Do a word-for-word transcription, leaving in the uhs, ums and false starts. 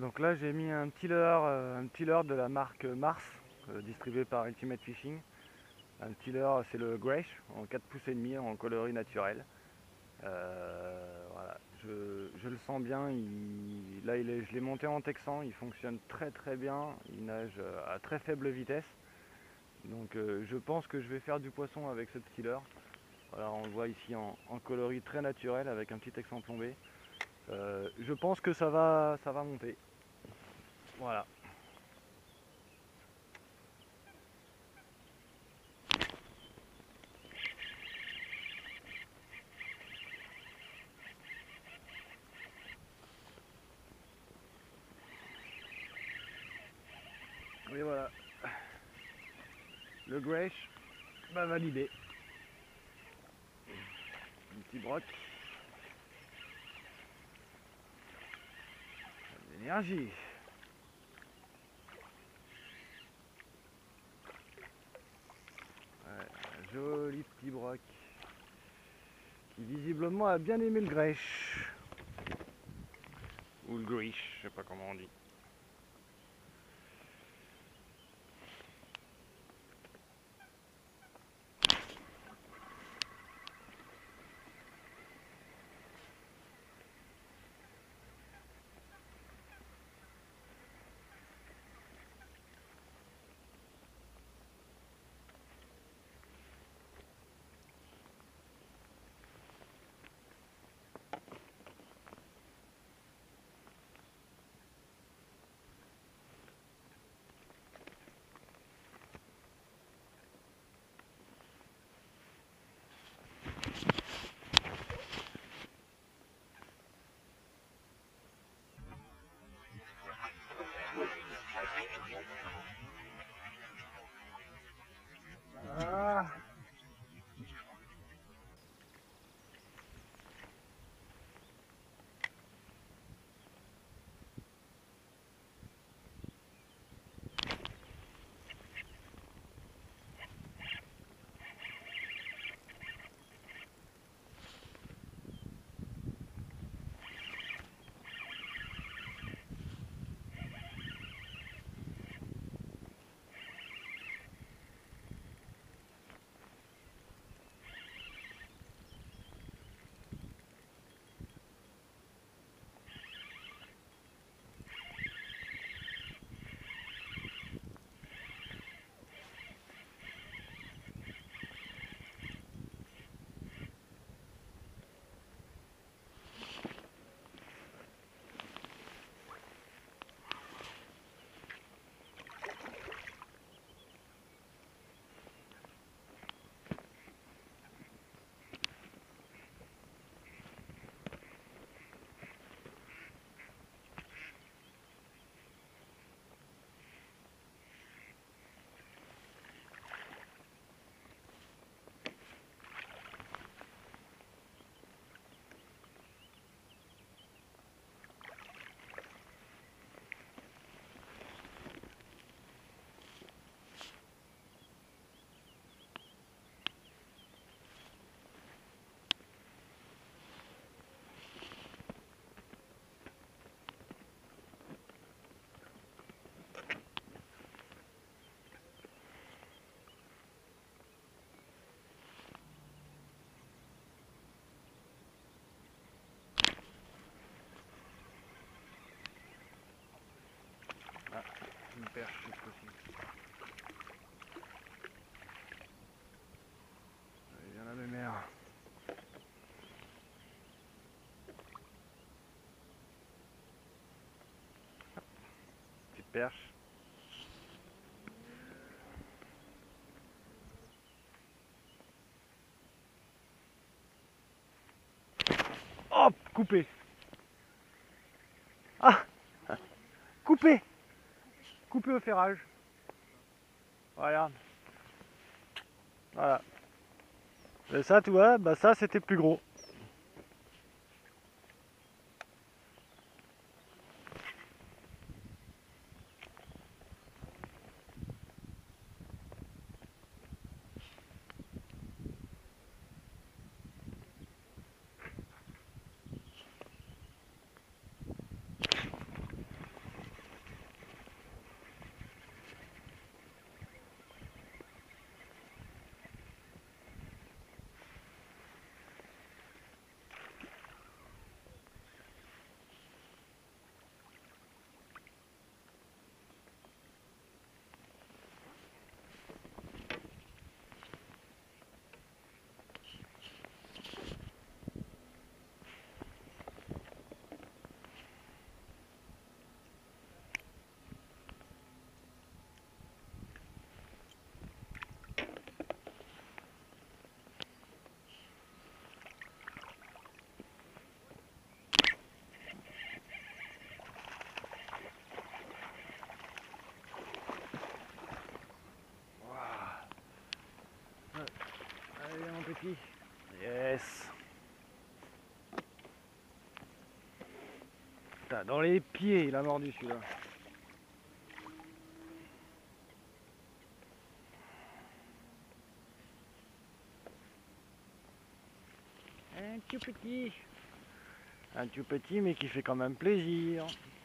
Donc là j'ai mis un petit leurre, euh, un petit leurre de la marque Mars, euh, distribué par Ultimate Fishing. Un petit leurre, c'est le Graish en quatre pouces et demi en coloris naturel. Euh, voilà, je, je le sens bien. Il, là il est, je l'ai monté en texan, il fonctionne très très bien. Il nage à très faible vitesse. Donc euh, je pense que je vais faire du poisson avec ce petit leurre. Voilà, on le voit ici en, en coloris très naturel avec un petit texan plombé. Euh, je pense que ça va, ça va monter. Voilà. Et voilà. Le Graish va valider. Un petit broc. L'énergie. Ouais, un joli petit broc qui visiblement a bien aimé le Graish. Ou le Grish, je sais pas comment on dit. Ah. Ah, une perche cette fois-ci. Il y en a de mer. Petite perche. Hop, coupé. Ah, coupé. Coupé au ferrage. Regarde. Voilà. Et ça, tu vois, bah ça c'était plus gros. Putain, dans les pieds, il a mordu celui-là. Un tout petit. Un tout petit, mais qui fait quand même plaisir.